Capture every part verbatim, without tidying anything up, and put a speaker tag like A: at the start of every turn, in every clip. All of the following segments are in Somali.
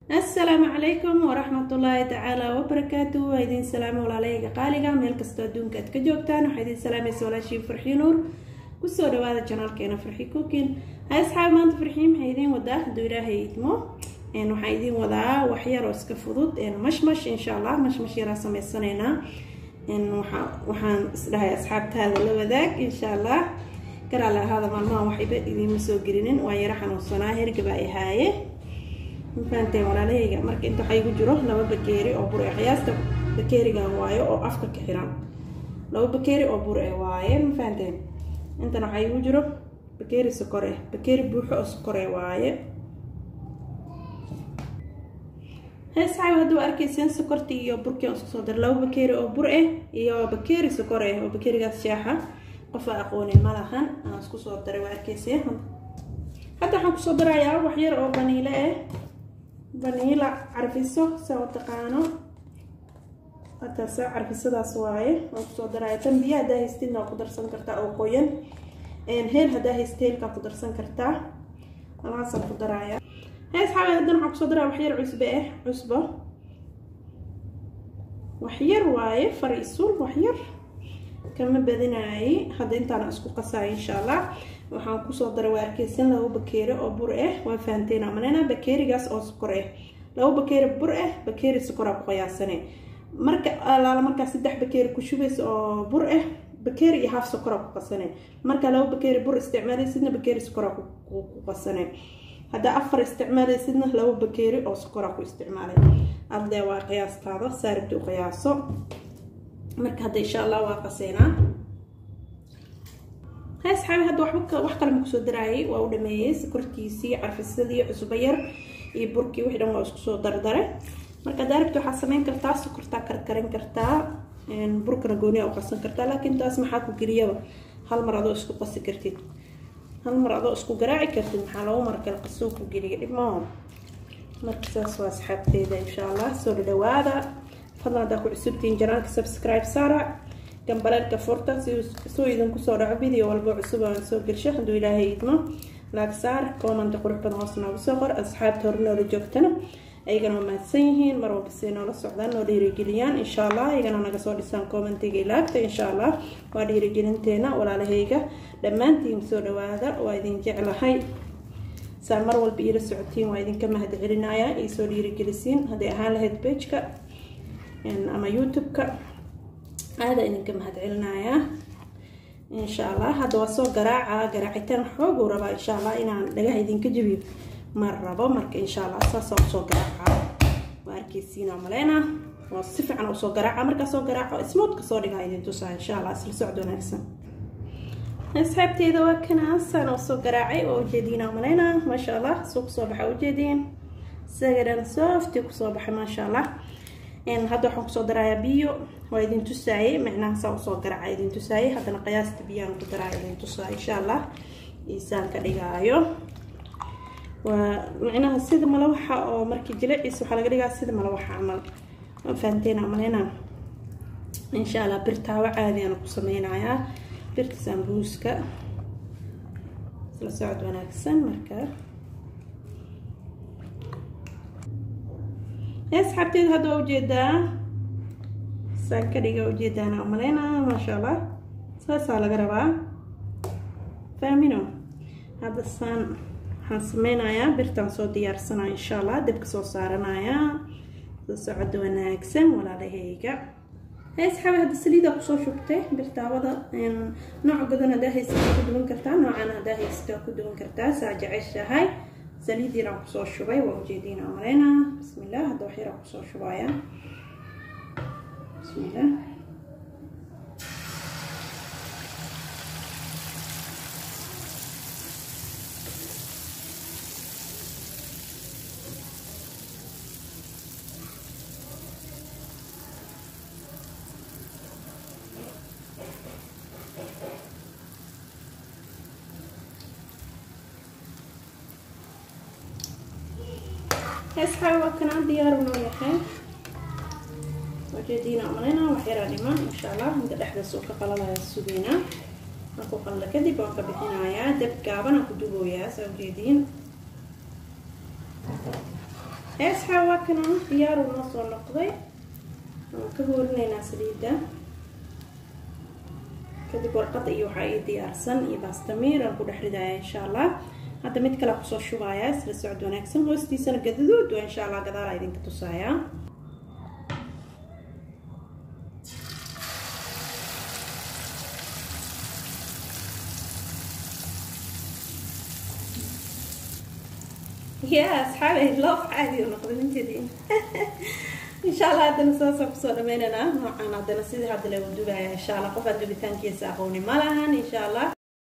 A: السلام عليكم ورحمة الله تعالى وبركاته. وهيدين سلام وعليكم قالقة ميل كستو دونك اتكجوبتان وحيدين سلاميسو ولا شي فرحي نور كسو دوادا جانال كينا فرحي كوكين. هاي اصحاب مانت فرحيم هيدين ودا دويرا هيدمو ان وحيدين ودا وحيار اسك فضود ان مشمش ان شاء الله مشمش يرا سميسانينا ان وحا وحان اسدهاي اصحاب هذا لوداك ان شاء الله كرا لا هذا مالما وحيبه idin ma soo gelinin waa yara xanuunsanaa hergaba ay haaye infaantay walaalahayga marka inta waxay ku jiro laba bakeeri oo bur ah qiyaasta bakeeriga waayo oo afka ka xiran laba bakeeri oo bur ah waaye infaantay inta waxay ku jiro bakeeri sokor ah bakeeri buuxo oo sokor ah waaye heesay wada arkaysan sokortii iyo burkii oo soo dar laba bakeeri oo bur ah iyo bakeeri sokor ah oo bakeerigaas shaaxa qof aqoon ma lahan aan isku soo daray waa arkaysan hadda waxaan ku soo darayaa wax yar oo vanilla ah vanilla carfiso soo taqaano hada soo carfisadaas waaye oo ku soo darayaa tan biyaha hada haystina ku darsan kartaa oo qoyan een heel hada haysteelka ku darsan kartaa alaas ku darayaa hees xawaa hadda waxaan ku soo darayaa wax yar cusbo ah cusbo wax yar waaye fariisul wax yar كما بدناي هذا انت انا اسكو قصاي ان شاء الله waxaan ku soo daray waarkeysan laba bakeeri oo bur ah waa faanteen amanana bakeerigaas oo sokor ah laba bakeeri bur ah bakeeri sokor ah qiyaasane marka alaala marka saddex bakeeri ku shubays oo bur ah bakeeri iyo half sokor ah ku qasane marka laba bakeeri bur isticmaalaysidna bakeeri sokor ah ku qasane hada afar isticmaalaysidna laba bakeeri oo sokor ah ku isticmaalay arday waa qiyaastaada saaribtu qiyaaso marka hada insha Allah waa qaseena hees xawi hada wax wax kale ma ku soo daraayay waa u dhameeyay sokortiisi carfisadii cusub yar iyo burkii wixii dhan waa isku soo dardare marka daarabtu waxa sameyn kartaa sokorta karkarin kartaa in burkana gooni oo qasan kartaa laakiin taas maxaa ku geliyaba hal mar adoo isku qasi kartid hal mar adoo isku garaaci kartid maxaa loo mar kale qasoo ku geliyo dhibmo marka saas waa asxaabteeda insha Allah soo dhawaada فضلا دا ku cusubtiin janaalka subscribe saara gambalka furta si soo idin ku soo dhaco video walba cusub oo soo galsho haduu ilaahay idmo like saar comment qurux badan hoos noogu soo qor asxaabta hornooda joogtana ayagana ma sanyihiin mar walba si noola socdaan oo dhiirigeliyaan insha Allah ayagana naga soo dhisaan commentiga ilaagta insha Allah waa dhiirigelinteena walaalahayga dhamaantiin soo dhawaada waa idin jecelahay saa mar walba ila socotiin waa idin ka mahad celinaya ee soo dhiirigelisiin haday ahaan lahayd page-ka ان اما يوتيوب كا هذا انك ما هتعلنايا ان شاء الله هذا وسو قراعه قراعتين خوغ وربا ان شاء الله ان دغه idin ka jabiyo marraba marka in sha Allah saas soo garaaca waarkiisina maleena waa si fiican oo soo garaaca marka soo garaaco smooth ka soo dhigaa idin tusaa in sha Allah isla socdo wanaagsan asxaabteeda waa kana san oo soo garaacay oo jeedina maleena ma sha Allah suuq soo baxa u jeedin sagaran soft ku soo baxa ma sha Allah in hada waxaan ku soo darayaa biyo waa idin tusaayay macnaha soo soo garaaca idin tusaayay hadana qiyaasta biyaha ku daraaya idin tusaayay insha Allah isaan ka dhigaayo waa macnaha sida malawaxa oo markii jilciis waxa laga dhigaa sida malawaxa amal faanteena amalena insha Allah birtaawa caadi aan ku sameeynayaa birta sambuuska isla socod wanaagsan marka asxaabteed hada ujeeda saakadiga ujeedana amalena ma sha Allah saasa laga rabaa faamino hada san waxaan sameynayaa birtan soo diyaarsanaa insha Allah dibka soo saaranayaa socod wanaagsan walaalahayga asxaab hada saliida ku soo shubtay birtaawada in nooc gadan hada haysto ku duwan kartaa noocana hada haysto ku duwan kartaa saa jeceshahay سليدنا كسو شوي وجدينا علينا بسم الله هذا وحيرة كسو شوية بسم الله هسحب وكنا ديار ونويحين وجدينا عملنا وحيرا لما إن شاء الله عند الأحدى السوق قلالها السودينة نكو قلل كدب وكبحنا يا دب قابنا كدوبو يا سوجدين أصحابنا ديار ونص ونقضي كهورنا سليدة كذي ورقة أيوة حاي ديار سن يباستمر أقول أحردها إن شاء الله هذا متكلا خصوص شوية سلسعد ونكسم وستي سنة جدود وإن شاء الله قدر أيضا كتصايا يا أصحابي لوف عادي ونقضي من جديد إن شاء الله هذا نصاص بصورة مننا معنا هذا نصيد هذا اللي ودوبها إن شاء الله قفل دوبتان كيس أخوني مالهن إن شاء الله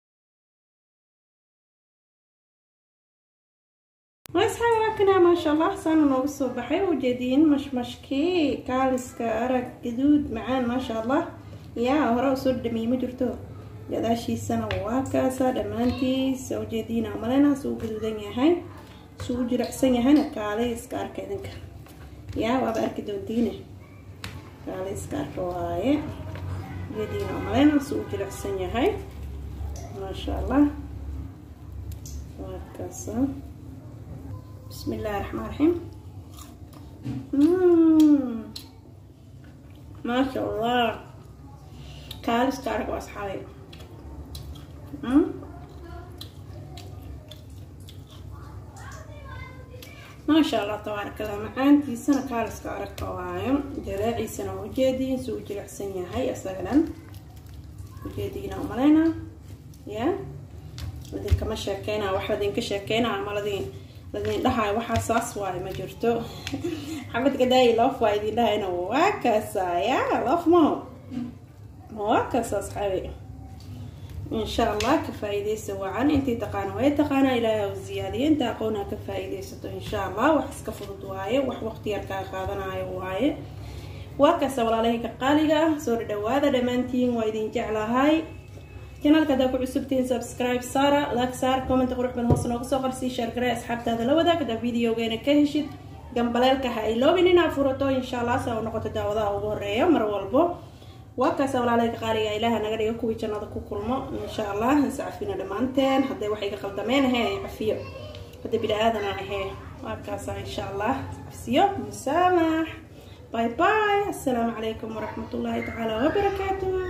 A: وأصحابي وكنا ما شاء الله صاروا نوصل بحي وجدين مش مشكي كالس كأرق جدود معان ما شاء الله يا هراء صد مي مجرتو جدا شي سنة واكاسة دمانتي سو جدين عملنا سو جدودين يهاي سو جرحسن يهانا كالس كأرق كذنك يا وابا أرك دونتينه كالس كأرق واي جدين عملنا سو جرحسن يهاي ما شاء الله واكاسة بسم الله الرحمن الرحيم. مم. ما شاء الله كالس كارك واصحابي. ما شاء الله تبارك الله معانتي سنة كالس كارك وايم جراعي سنة وجدين سو جرع سنة هاي أصلا وجدينا ومالينا يا ودين كما شاكينا واحد دين كشاكينا عمالدين لذين لها واحد صاص واي ما جرتو حمد كداي لوف واي دي لها هنا واكاسا يا لوف مو واكاسا صحابي ان شاء الله كفايدي سواعا انتي تقانا وهي تقانا الى وزيادة انت اقونا كفايدي ستو ان شاء الله وحس كفضت واي وح وقتي اركا قادنا واي واكاسا ولا لهي كقاليقا سور دوادا دمانتين وايدين جعلا هاي channel kada ku cusubtiin subscribe saara like saar comment qurux badan hoos nooga soo qorsi share garay asxaabtaada la wadaag kada videogeena ka heshid gambaleelka ha iloobin inaad furato insha Allah saa noqoto daawadaha ugu horeeya mar walbo waa ka soo walaalay qaaliga ilaaha naga dhigo kuwi jannada ku kulmo insha Allah saafina dhamaanteen haday wax iga qaldameen hay cafiyo haday bilaadan ahay waa ka soo insha Allah afsiyo musaamax bye bye assalamu alaykum wa rahmatullahi ta'ala wa barakatuh